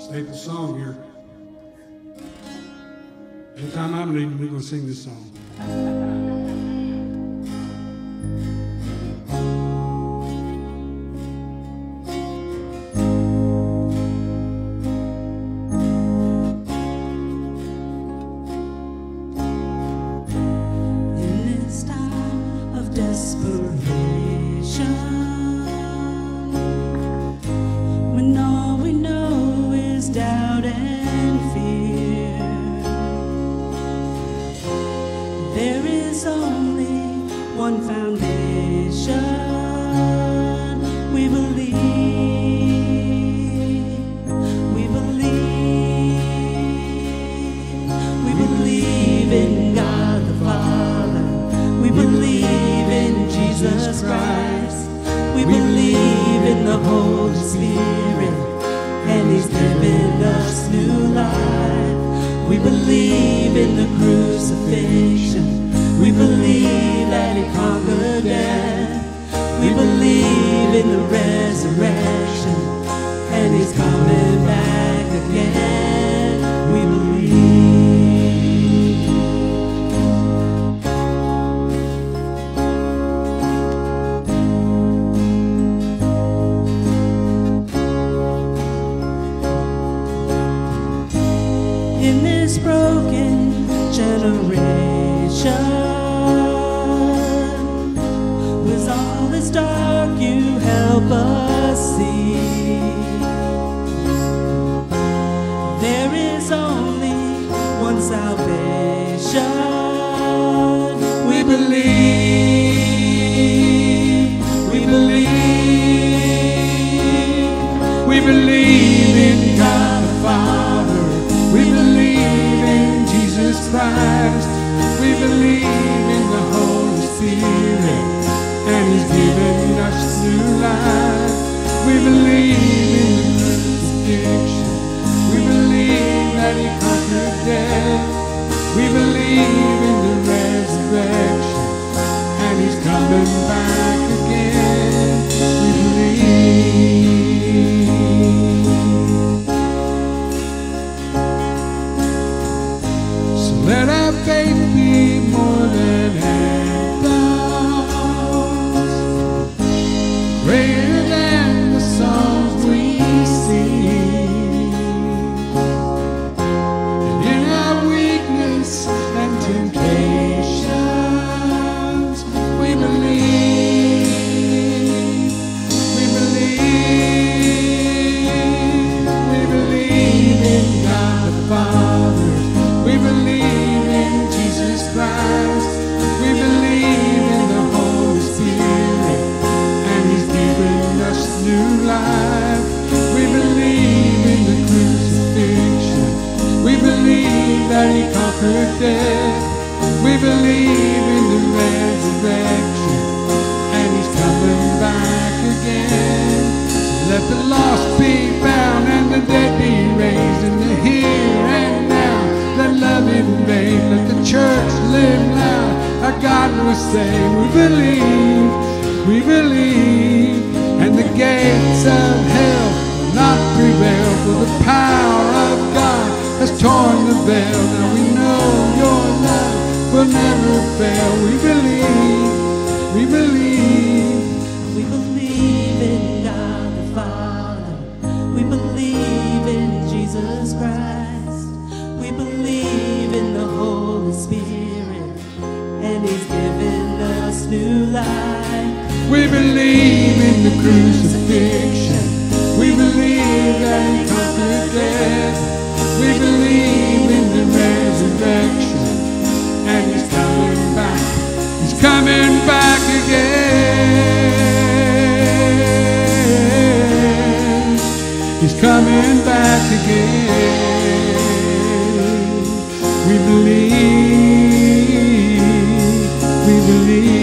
staple song here. Anytime I'm leading, we're going to sing this song. In this time of desperation, when all we know is doubt and fear, there is only one foundation. We believe, we believe, we believe in God the Father. We believe in Jesus Christ. We believe in the Holy Spirit, and He's given us new life. We believe in the crucifixion. We believe that He conquered death. We believe in the resurrection, and He's coming back again. We believe. In this broken generation, with all this dark, you help us see. There is only one salvation. We believe, we believe, we believe in God the Father. We believe in Jesus Christ. We believe in the Holy Spirit, and He's given us new life. We believe in the crucifixion. We believe that He conquered death. We believe in the resurrection, and He's coming back again. We believe. So let our faith be more than anthems, greater than the songs we sing. And in our weakness and temptations, we believe, we believe, we believe in God the Father. We believe in Jesus Christ. We believe in the Holy Spirit, and He's given us new life. We believe in the crucifixion. We believe that He conquered death. We believe in the resurrection, and He's coming back again. Let the lost be found and the dead be raised in the here and now. Let love invade, let the church live loud. Our God will say, we believe, and the gates of hell will not prevail, for the power of God has torn the veil. Now we know your love will never fail. We believe, we believe. We believe in God the Father. We believe in Jesus Christ. We believe in the Holy Spirit, and He's given us new life. We believe in the crucifixion. We believe that He conquered death. We believe in the resurrection, and He's coming back. He's coming back again. He's coming back again. We believe, we believe.